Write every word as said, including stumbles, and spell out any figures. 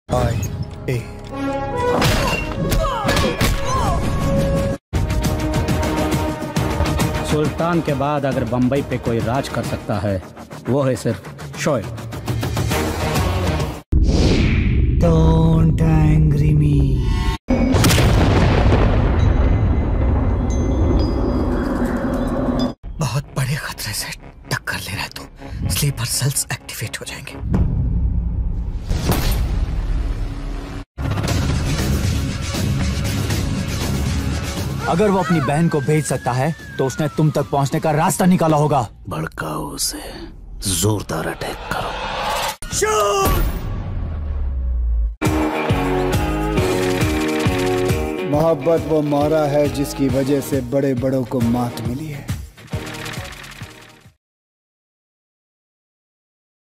आई ए सुल्तान के बाद अगर बंबई पे कोई राज कर सकता है वो है सिर्फ शोएब। डोंट एंग्री मी। बहुत बड़े खतरे से टक्कर ले रहा है तू। स्लीपर सेल्स एक्टिवेट हो जाएंगे। अगर वो अपनी बहन को भेज सकता है तो उसने तुम तक पहुंचने का रास्ता निकाला होगा। भड़काओ उसे, जोरदार अटैक करो। मोहब्बत वो मारा है जिसकी वजह से बड़े बड़ों को मात मिली।